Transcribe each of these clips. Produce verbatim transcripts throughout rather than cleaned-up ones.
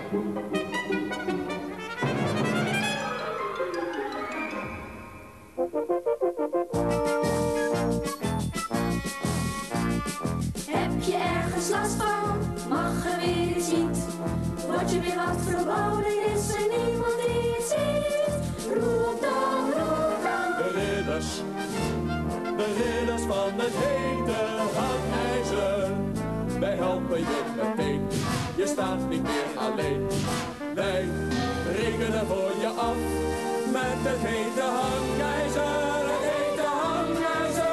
Heb je ergens last van? Mag er weer iets niet? Word je weer wat verboden? Is er niemand die het ziet? Roep dan, roep dan. De ridders, de ridders van het hete hangijzer. Wij helpen je meteen, je staat niet meer alleen. Wij rekenen voor je af met het hete hangijzer. Het hete hangijzer.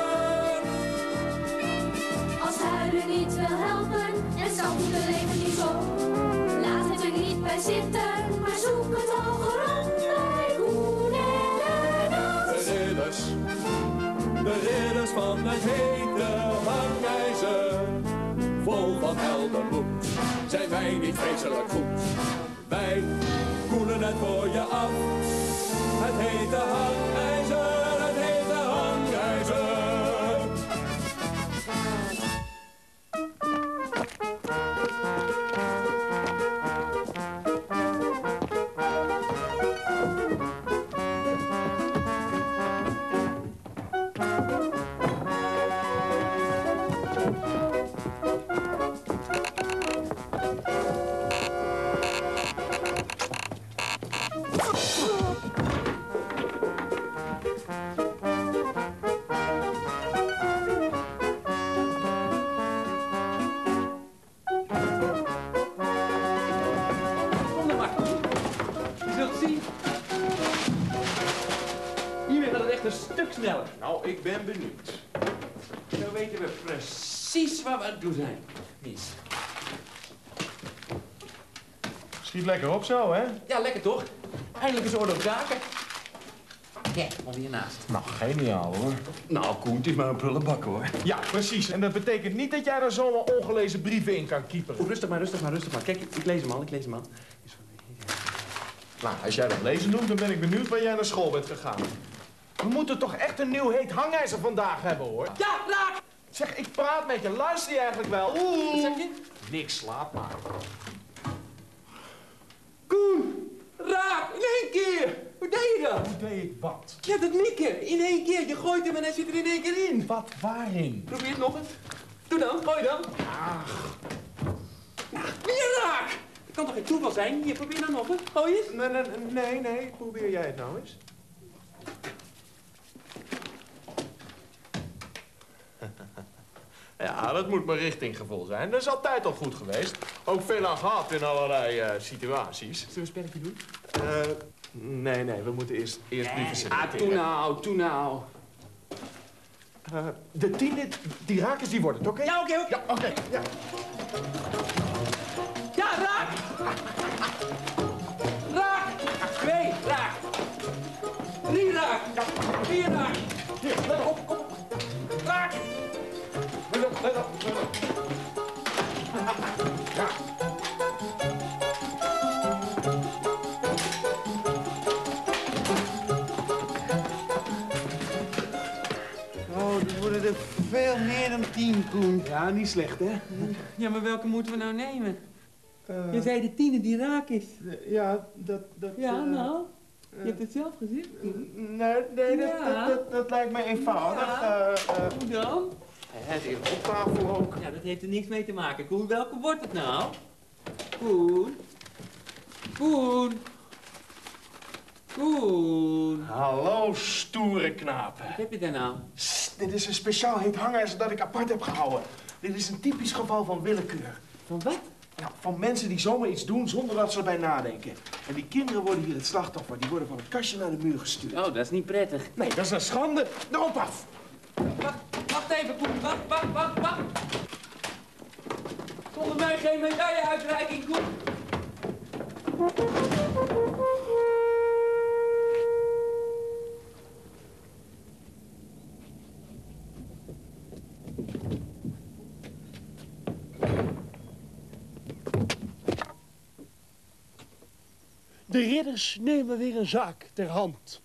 Als huilen niet wil helpen en zand de leven niet op. Laat het er niet bij zitten, maar zoek het hoger op bij Koen en Ernst. De ridders, de ridders van het hete hangijzer. Vol van heldenmoed zijn wij niet vreselijk goed. Wij koelen het voor je af. Het hete hangijzer, het hete hangijzer. Nou, ik ben benieuwd. Dan weten we precies waar we aan toe zijn. Niets. Schiet lekker op zo, hè? Ja, lekker toch? Eindelijk is orde op zaken. Kijk, maar weer naast. Nou, geniaal, hoor. Nou, Koen, het is maar een prullenbak, hoor. Ja, precies. En dat betekent niet dat jij er zomaar ongelezen brieven in kan kieperen. Oh, rustig maar, rustig maar, rustig maar. Kijk, ik, ik lees hem al, ik lees hem al. Nou, als jij dat lezen doet, dan ben ik benieuwd waar jij naar school bent gegaan. We moeten toch echt een nieuw heet hangijzer vandaag hebben, hoor. Ja, raak! Zeg, ik praat met je. Luister je eigenlijk wel? Oeh. Wat zeg je? Niks, laat maar. Koen! Raak! In één keer! Hoe deed je dat? Hoe deed ik wat? Ja, dat mikken. In één keer. Je gooit hem en hij zit er in één keer in. Wat? Waarin? Probeer het nog eens. Doe dan, gooi dan. Ach. Weer raak! Dat kan toch geen toeval zijn? Hier, probeer dan nog eens. Gooi eens. Nee, nee, nee, nee. Probeer jij het nou eens. Ja, dat moet mijn richtinggevol zijn. Dat is altijd al goed geweest. Ook veel aan gehad in allerlei uh, situaties. Zullen we een spelletje doen? Uh, nee, nee, we moeten eerst, eerst brieven selecteren. Ah, toe nou, toe nou. Uh, de tiende, die rakers, die worden het, oké? Ja, oké, oké. Ja, oké, ja. Ja, raak! Raak! Twee, raak! Drie, raak! Vier, raak! Hier, let op, kom op. Raak! Let op, let op, let op. Ja. Oh, er worden er veel meer dan tien, Koen. Ja, niet slecht, hè? Ja, maar welke moeten we nou nemen? Uh, Je zei de tiende die raak is. ja, dat... dat Ja, uh, nou. Je hebt het zelf gezien. Nee, nee, dat, Ja. dat, dat, dat lijkt me eenvoudig. Ja. Uh, uh, Hoe dan? het is op tafel ook. Ja, dat heeft er niks mee te maken. Koen, welke wordt het nou? Koen? Koen? Koen? Hallo, stoere knapen. Wat heb je daar nou? Sst, dit is een speciaal heet hangijzer dat ik apart heb gehouden. Dit is een typisch geval van willekeur. Van wat? Nou, van mensen die zomaar iets doen zonder dat ze erbij nadenken. En die kinderen worden hier het slachtoffer. Die worden van het kastje naar de muur gestuurd. Oh, dat is niet prettig. Nee, dat is een schande. Erop af. Wacht, wacht even, Koen. Wacht, wacht, wacht, wacht. Zonder mij geen medailleuitreiking, Koen. De ridders nemen weer een zaak ter hand.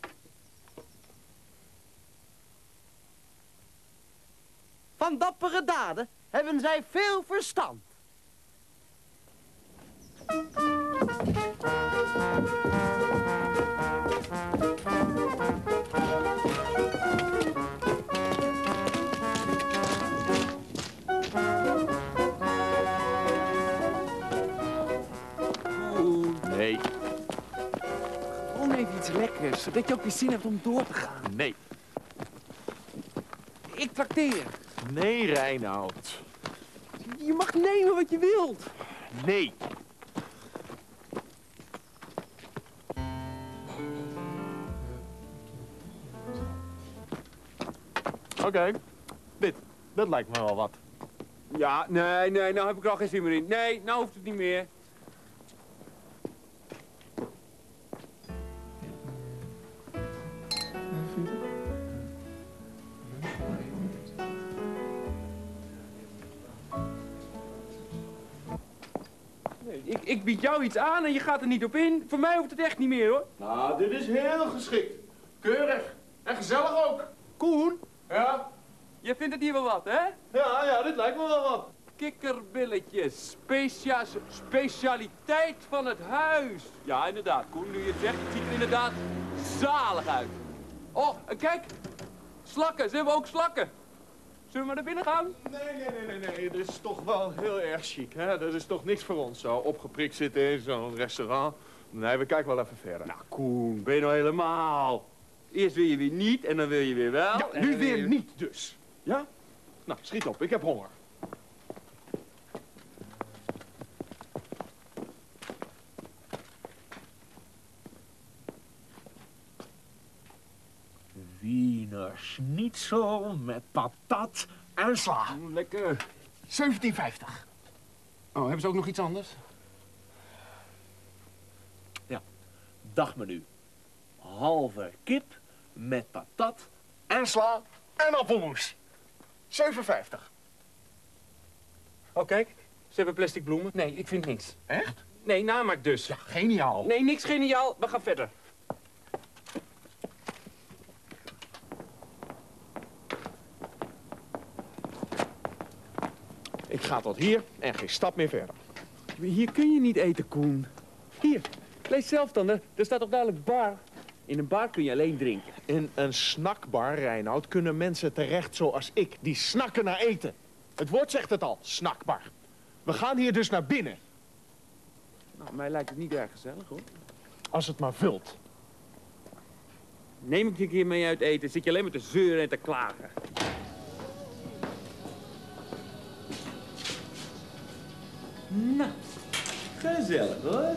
Van dappere daden hebben zij veel verstand. Nee. Gewoon even iets lekkers, zodat je ook weer zin hebt om door te gaan. Nee. Ik trakteer. Nee, Reinoud. Je mag nemen wat je wilt. Nee. Oké. Okay. Dit. Dat lijkt me wel wat. Ja, nee, nee, nou heb ik er al geen zin meer in. Nee, nou hoeft het niet meer. Nee, ik, ik bied jou iets aan en je gaat er niet op in. Voor mij hoeft het echt niet meer, hoor. Nou, dit is heel geschikt. Keurig. En gezellig ook. Koen, Ja? je vindt het hier wel wat, hè? Ja, ja, dit lijkt me wel wat. Kikkerbilletjes, specia specialiteit van het huis. Ja, inderdaad, Koen, nu je het zegt, het ziet er inderdaad zalig uit. Oh, en kijk, slakken, ze hebben ook slakken. Zullen we maar naar binnen gaan? Nee, nee, nee, nee, nee. Dit is toch wel heel erg chic, hè? Dat is toch niks voor ons, zo opgeprikt zitten in zo'n restaurant. Nee, we kijken wel even verder. Nou, Koen, ben je nou helemaal... Eerst wil je weer niet en dan wil je weer wel. Ja, nu weer niet dus. Ja? Nou, schiet op, ik heb honger. Wiener schnitzel met patat en sla. Lekker. zeventien vijftig. Oh, hebben ze ook nog iets anders? Dagmenu. Halve kip met patat en sla en appelmoes. zeven vijftig. Oh, kijk, ze hebben plastic bloemen. Nee, ik vind niks. Echt? Nee, namaak dus. Ja, geniaal. Nee, niks geniaal. We gaan verder. Ik ga tot hier en geen stap meer verder. Hier kun je niet eten, Koen. Hier, lees zelf dan. Er staat toch duidelijk bar. In een bar kun je alleen drinken. In een snackbar, Reinoud, kunnen mensen terecht zoals ik. Die snakken naar eten. Het woord zegt het al, snackbar. We gaan hier dus naar binnen. Nou, mij lijkt het niet erg gezellig, hoor. Als het maar vult. Neem ik je een keer mee uit eten. Zit je alleen maar te zeuren en te klagen. Nou, gezellig hoor.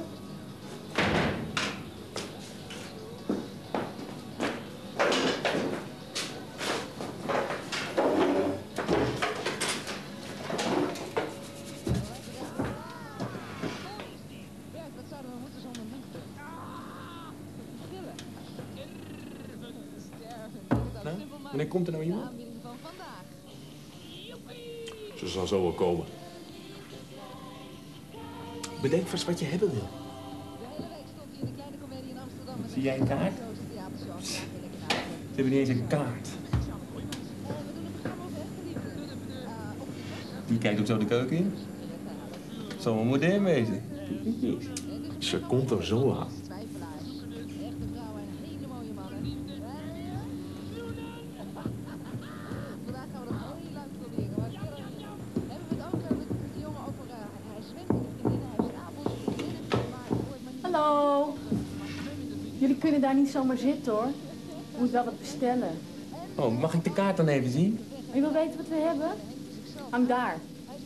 Wanneer komt er nou iemand? Ze zal zo wel komen. Bedenk vast wat je hebben wil. Zie jij een kaart? Ze hebben niet eens een kaart. Die kijkt ook zo de keuken in. Het zal wel modern wezen. Ze komt er zo aan. Hallo. Jullie kunnen daar niet zomaar zitten, hoor. Je moet wel wat bestellen. Oh, mag ik de kaart dan even zien? Je wil weten wat we hebben? Hang daar.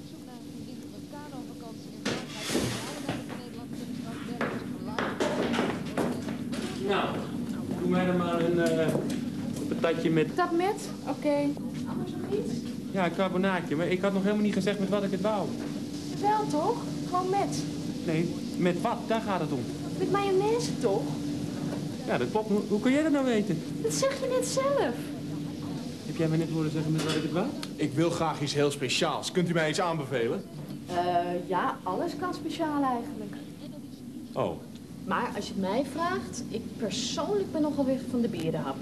Nou, doe mij dan maar een uh, patatje met... Dat met? Oké. Okay. Anders nog iets? Ja, een carbonaatje, maar ik had nog helemaal niet gezegd met wat ik het wou. Wel toch? Gewoon met. Nee, met wat? Daar gaat het om. Met mayonaise toch? Ja, dat klopt. Hoe, hoe kun jij dat nou weten? Dat zeg je net zelf. Heb jij mij net horen zeggen met wat ik het wou? Ik wil graag iets heel speciaals. Kunt u mij iets aanbevelen? Uh, ja, alles kan speciaal eigenlijk. Oh. Maar als je het mij vraagt, ik persoonlijk ben nogal weer van de berenhap.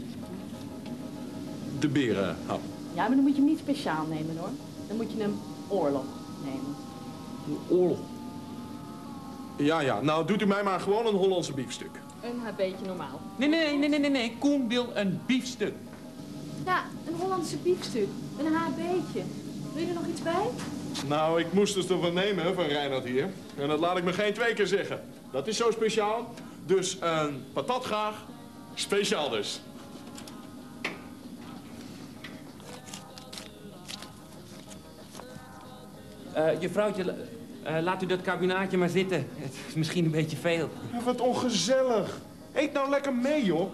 De berenhap. Ja, maar dan moet je hem niet speciaal nemen, hoor. Dan moet je hem oorlog nemen. Oorlog. Ja, ja. Nou, doet u mij maar gewoon een Hollandse biefstuk. Een beetje normaal. Nee, nee, nee, nee, nee, nee. Koen wil een biefstuk. Ja, een Hollandse biefstuk. Een H B'tje. Wil je er nog iets bij? Nou, ik moest dus ervan nemen hè, van Reinhard hier. En dat laat ik me geen twee keer zeggen. Dat is zo speciaal. Dus een patat graag. Speciaal dus. Uh, juffrouwtje, uh, laat u dat carbonaatje maar zitten. Het is misschien een beetje veel. Ja, wat ongezellig. Eet nou lekker mee, joh.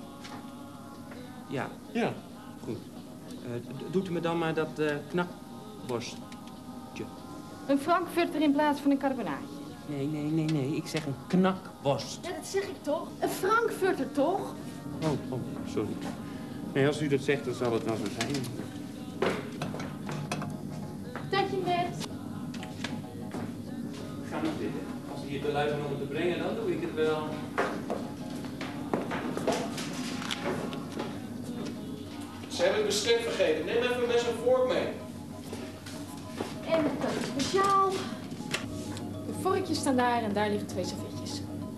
Ja, Ja. goed. Uh, doet u me dan maar dat uh, knakworstje. Een frankfurter in plaats van een carbonaatje. Nee, nee, nee, nee. Ik zeg een knakworst. Ja, dat zeg ik toch? Een frankfurter, toch? Oh, oh, sorry. Nee, als u dat zegt, dan zal het wel zo zijn. Tatje met. Ga maar zitten. Als je hier te luisteren om het te brengen, dan doe ik het wel. Ze hebben het bestek vergeten. Neem even een mes en vork mee. En dat is speciaal. De vorkjes staan daar en daar liggen twee servetjes.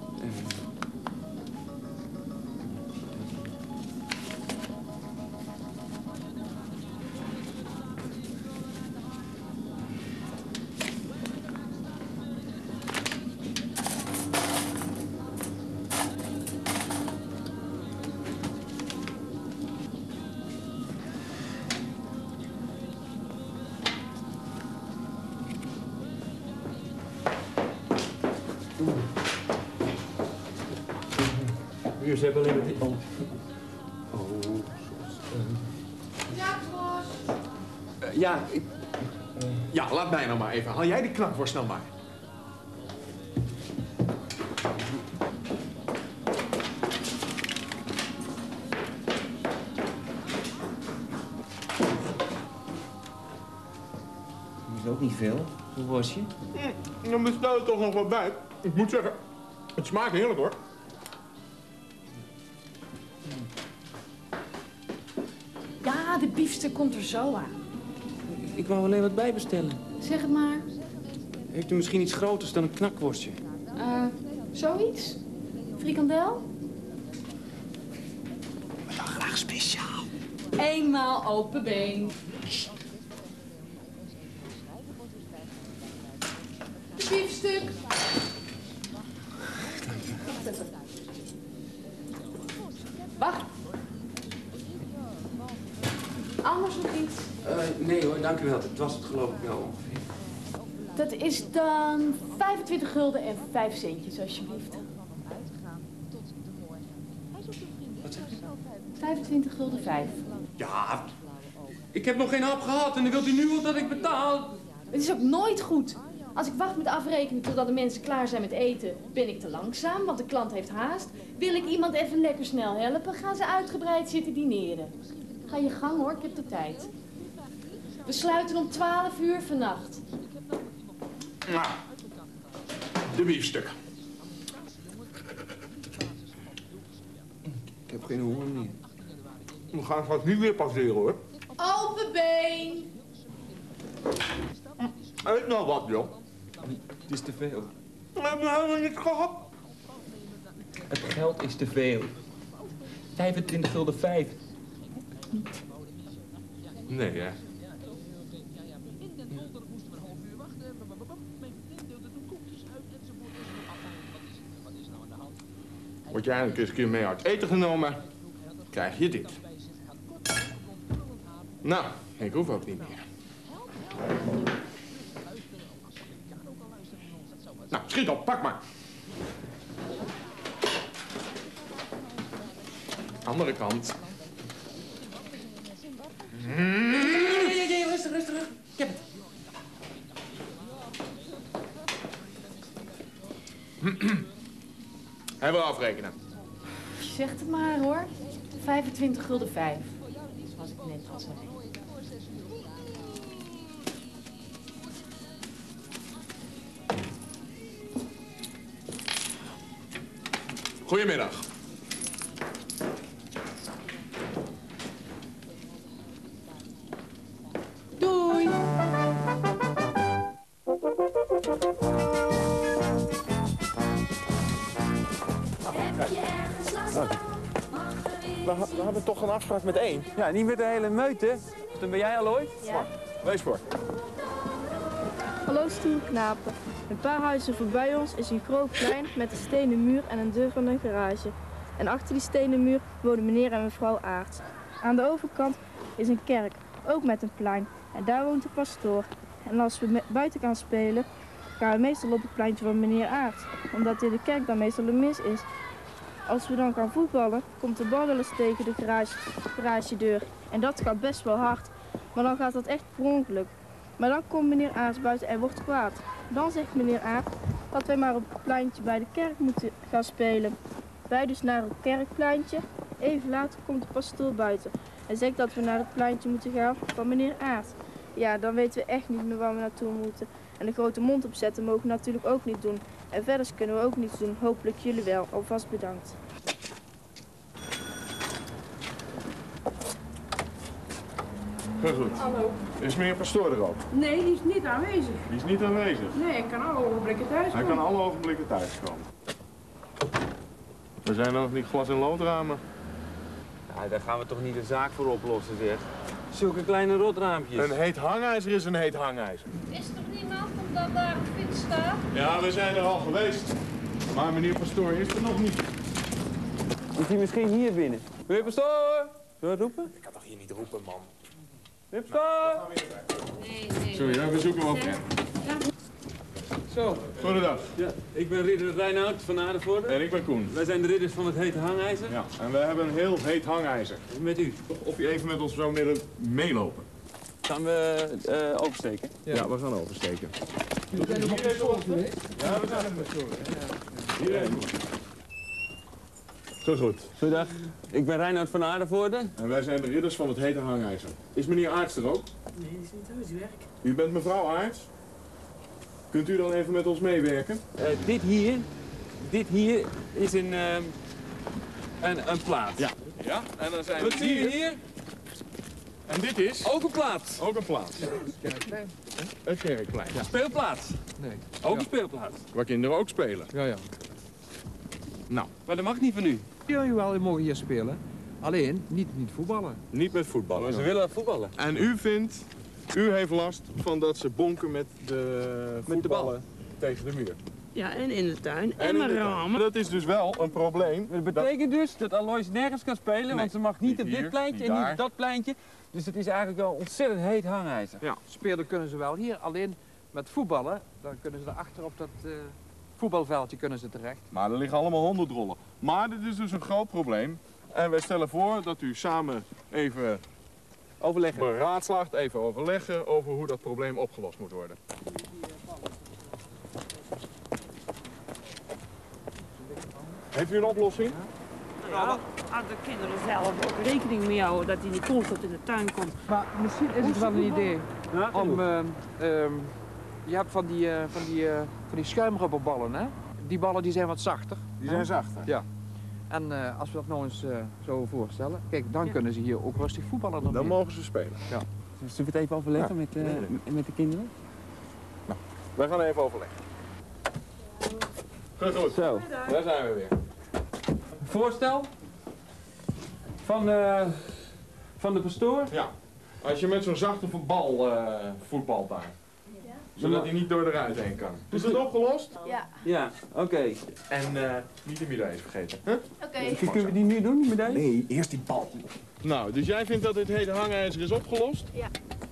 Hier, ze hebben alleen maar dit. Oh. Oh. Ja, Bos. Uh, ja, ik... Uh, ja, laat mij nou maar even. Haal jij die knakworst nou maar. Dat is ook niet veel. Hoe was je? Mm, dan bestel er toch nog wat bij. Ik moet zeggen, het smaakt heerlijk hoor. Ja, de biefstuk komt er zo aan. Ik wou alleen wat bijbestellen. Zeg het maar. Heeft u misschien iets groters dan een knakworstje? Uh, zoiets? Frikandel? Maar dan graag speciaal. Eenmaal open been. De biefstuk. Wacht. Anders nog iets? Uh, nee hoor, dank u wel. Dat was het geloof ik wel ongeveer. Dat is dan vijfentwintig gulden en vijf centjes, alsjeblieft. Wat zeg je? vijfentwintig gulden vijf. Ja, ik heb nog geen hap gehad en dan wilt u nu al dat ik betaal. Het is ook nooit goed. Als ik wacht met afrekenen totdat de mensen klaar zijn met eten, ben ik te langzaam, want de klant heeft haast. Wil ik iemand even lekker snel helpen, gaan ze uitgebreid zitten dineren. Ga je gang hoor, ik heb de tijd. We sluiten om twaalf uur vannacht. Nou, de biefstuk. Ik heb geen honger meer. We gaan straks niet weer passeren hoor. Open been! Eet nou wat joh. Het is te veel. We hebben helemaal niet gehad. Het geld is te veel. vijfentwintig gulden vijf. Nee hè. Word je eindelijk eens een keer mee uit eten genomen, krijg je dit. Nou, ik hoef ook niet meer. Nou, schiet op, pak maar. Andere kant. Nee, nee, nee, nee, rustig, rustig. Ik heb het. Hebben we afrekenen. Zeg het maar hoor. vijfentwintig gulden vijf. Zoals ik net al zei. Goedemiddag. Doei! We, ha- we hadden toch een afspraak met één? Ja, niet met de hele meute. Dan ben jij Alois? Ja. Wees voor. Hallo stoere knapen. Een paar huizen voorbij ons is een groot plein met een stenen muur en een deur van een garage. En achter die stenen muur wonen meneer en mevrouw Aarts. Aan de overkant is een kerk, ook met een plein. En daar woont de pastoor. En als we buiten gaan spelen, gaan we meestal op het pleintje van meneer Aarts. Omdat in de kerk dan meestal een mis is. Als we dan gaan voetballen, komt de bal wel eens tegen de garage, garagedeur. En dat gaat best wel hard. Maar dan gaat dat echt per ongeluk. Maar dan komt meneer Aarts buiten en wordt kwaad. Dan zegt meneer Aarts dat wij maar op het pleintje bij de kerk moeten gaan spelen. Wij dus naar het kerkpleintje. Even later komt de pastoor buiten en zegt dat we naar het pleintje moeten gaan van meneer Aarts. Ja, dan weten we echt niet meer waar we naartoe moeten. En de grote mond opzetten mogen we natuurlijk ook niet doen. En verder kunnen we ook niets doen. Hopelijk jullie wel. Alvast bedankt. Heel goed. Hallo. Is meneer Pastoor er ook? Nee, die is niet aanwezig. Die is niet aanwezig. Nee, ik kan alle ogenblikken thuis Hij komen. kan alle ogenblikken thuiskomen. We zijn nog niet glas- en loodramen. Ja, daar gaan we toch niet de zaak voor oplossen, zeg. Zulke kleine rotraampjes. Een heet hangijzer is een heet hangijzer. Is er niemand omdat daar een fiets staat? Ja, we zijn er al geweest. Maar meneer Pastoor is er nog niet. Is hij misschien hier binnen? Meneer Pastoor! Zullen we roepen? Ik kan toch hier niet roepen, man? Meneer Pastoor! Nee, nee. Sorry, ja, we zoeken hem op. Zo. Goedendag. Ja, ik ben ridder Reinoud van Aardenvoorde. En ik ben Koen. Wij zijn de ridders van het hete hangijzer. Ja, en we hebben een heel heet hangijzer. Met u. Of je even met ons zou willen meelopen. Gaan we uh, oversteken? Ja. we gaan oversteken. Ja, we zijn er met Hier even. Zo goed. Goedendag. Ik ben Reinoud van Aardenvoorde. En wij zijn de ridders van het hete hangijzer. Is meneer Aarts er ook? Nee, die is niet thuiswerk. U bent mevrouw Aarts? Kunt u dan even met ons meewerken? Uh, dit hier, dit hier is een, uh, een, een plaat. Ja. Ja, en dan zijn Wat we zie je hier. hier? En dit is? Ook een plaat. Ook een plaats. Kerkplein. Een kerkplein. Ja. Speelplaats. Nee. Ook Ja. een speelplaats. Waar kinderen ook spelen. Ja, ja. Nou. Maar dat mag niet van u. Ja, jawel, we mogen hier spelen. Alleen, niet, niet voetballen. Niet met voetballen. Maar ze willen voetballen. En u vindt, u heeft last van dat ze bonken met de Met de bal. voetballen tegen de muur. Ja, en in de tuin. En, in mijn de tuin. ramen. Dat is dus wel een probleem. Dat betekent dus dat Alois nergens kan spelen, Nee, want ze mag niet, niet op dit hier, pleintje niet en niet daar. op dat pleintje. Dus het is eigenlijk wel ontzettend heet hangijzer. Ja. Spelen kunnen ze wel hier. Alleen met voetballen, dan kunnen ze erachter op dat uh, voetbalveldje kunnen ze terecht. Maar er liggen allemaal honderdrollen. Maar dit is dus een groot probleem. En wij stellen voor dat u samen even Overleggen. beraadslaagt, even overleggen over hoe dat probleem opgelost moet worden. Heeft u een oplossing? Ja, als de kinderen zelf ook rekening mee houden dat hij niet constant in de tuin komt. Maar misschien is het wel een idee Ja, om... Uh, um, je hebt van die, uh, van die, uh, van die schuimrubberballen, hè? Die ballen die zijn wat zachter. Die zijn zachter. Ja. En uh, als we dat nou eens uh, zo voorstellen, kijk, dan Ja. kunnen ze hier ook rustig voetballen. ermee. Dan mogen ze spelen. Zullen we het even overleggen Ja. met, uh, Nee, nee. met- met de kinderen? Wij gaan even overleggen. Goed, goed. Zo. Daar zijn we weer. Voorstel van, uh, van de pastoor. Ja. Als je met zo'n zachte bal uh, voetbalt daar. Zodat hij niet door de ruit heen kan. Is dat opgelost? Ja, Ja, oké. En uh, niet de medailles vergeten. Huh? oké. Kunnen we die nu doen, die medaille? Nee, eerst die bal. Nou, dus jij vindt dat dit hele hangijzer is opgelost? Ja.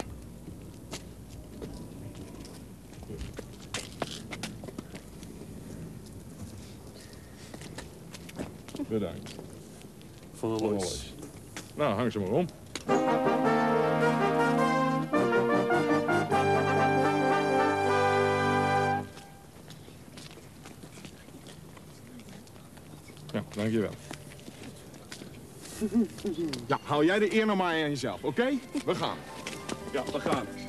Bedankt. Van de Alois. Nou, hang ze maar om. Ja, dankjewel. Ja, hou jij de eer nog maar aan jezelf, oké? We gaan. Ja, we gaan.